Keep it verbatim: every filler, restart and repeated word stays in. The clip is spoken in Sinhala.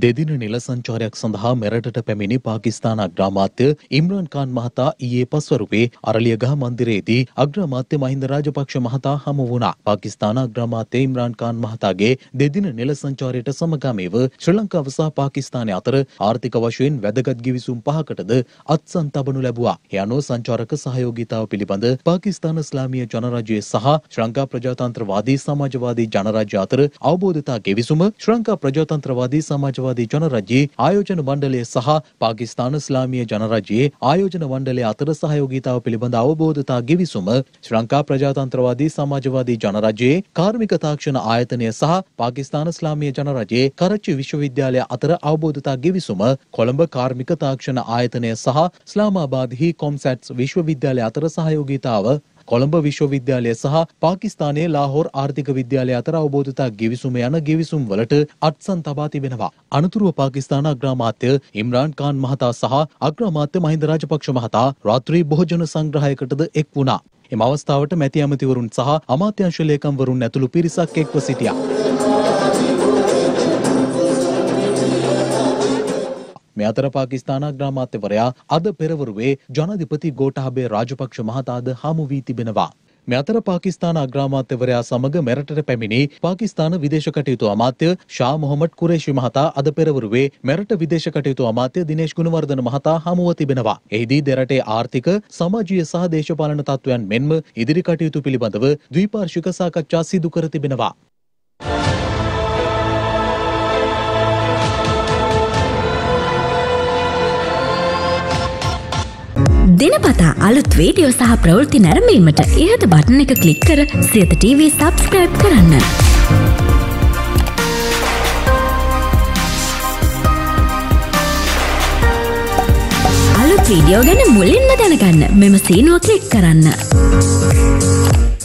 දෙදින නිල සංචාරයක් සඳහා මෙරටට පැමිණි පාකිස්තාන අග්‍රාමාත්‍ය ඉම්රාන් ඛාන් මහතා ඊයේ පස්වරුවේ අරලියගහ මන්දිරයේදී අග්‍රාමාත්‍ය මහින්ද රාජපක්ෂ මහතා හමු වුණා. පාකිස්තාන අග්‍රාමාත්‍ය ඉම්රාන් ඛාන් මහතාගේ දෙදින නිල සංචාරයට සමගාමීව ශ්‍රී ලංකාව සහ පාකිස්තානය අතර ආර්ථික වශයෙන් වැදගත් ගිවිසුම් පහකටද අත්සන් තබනු ලැබුවා. ඒ අනුව සංචාරක සහයෝගීතාව පිළිබඳ පාකිස්තාන ඉස්ලාමීය ජනරාජ්‍යය සහ ශ්‍රී ලංකා ප්‍රජාතන්ත්‍රවාදී සමාජවාදී ජනරාජ්‍ය අතර අවබෝධතා ගෙවිසුම ශ්‍රී ලංකා ප්‍රජාතන්ත්‍රවාදී සමාජවාදී ජනරාජ්‍යයේ ආයෝජන මණ්ඩලය සහ පාකිස්තාන ඉස්ලාමීය ජනරාජ්‍යයේ ආයෝජන මණ්ඩලය අතර සහයෝගීතාව පිළිබඳ අවබෝධතා ගෙවිසුම ශ්‍රී ලංකා ප්‍රජාතන්ත්‍රවාදී සමාජවාදී ජනරාජ්‍යයේ කාර්මික තාක්ෂණ ආයතනය සහ පාකිස්තාන ඉස්ලාමීය ජනරාජ්‍යයේ කරච්චි විශ්වවිද්‍යාලය අතර අවබෝධතා ගෙවිසුම කොළඹ කාර්මික තාක්ෂණ ආයතනය සහ ඉස්ලාමාබාද් හි කොම්සැට්ස් විශ්වවිද්‍යාලය අතර සහයෝගීතාව කොළඹ විශ්වවිද්‍යාලය සහ පාකිස්තානයේ ලාහෝර් ආර්ථික විද්‍යාලය අතර අවබෝධතා ගෙවිසුම යන ගෙවිසුම් වලට අත්සන් තබා තිබෙනවා. අනතුරුව පාකිස්තාන අග්‍රාමාත්‍ය ඉම්රාන් ඛාන් මහතා සහ අග්‍රාමාත්‍ය මහින්ද රාජපක්ෂ මහතා රාත්‍රී භෝජන සංග්‍රහයකටද එක් වුණා. එම අවස්ථාවට මැති ඇමතිවරුන් සහ අමාත්‍යාංශ ලේකම්වරුන් ඇතුළු පිරිසක් එක්ව සිටියා. මේ අතර පාකිස්තාන අග්‍රාමාත්‍යවරයා අද පෙරවරුවේ ජනාධිපති ගෝඨාභය රාජපක්ෂ මහතාද හමු වී තිබෙනවා. මේ අතර පාකිස්තාන අග්‍රාමාත්‍යවරයා සමග මෙරටට පැමිණි පාකිස්තාන විදේශ කටයුතු අමාත්‍ය ෂා මොහොමඩ් කුරේෂි මහතා අද පෙරවරුවේ මෙරට විදේශ කටයුතු අමාත්‍ය දිනේෂ් ගුණවර්ධන මහතා හමුව තිබෙනවා. එහිදී දෙරටේ ආර්ථික, සමාජීය සහ දේශපාලන තත්ත්වයන් මෙන්ම ඉදිරි කටයුතු පිළිබඳව ද්විපාර්ශ්වික සාකච්ඡා සිදු කර තිබෙනවා. දිනපතා අලුත් වීඩියෝ සහ ප්‍රවෘත්ති නැරඹීමට ඉහත බටන් එක ක්ලික් කර සියත ටීවී සබ්ස්ක්‍රයිබ් කරන්න. අලුත් වීඩියෝ ගැන මුලින්ම දැනගන්න මෙම සීනුව ක්ලික් කරන්න.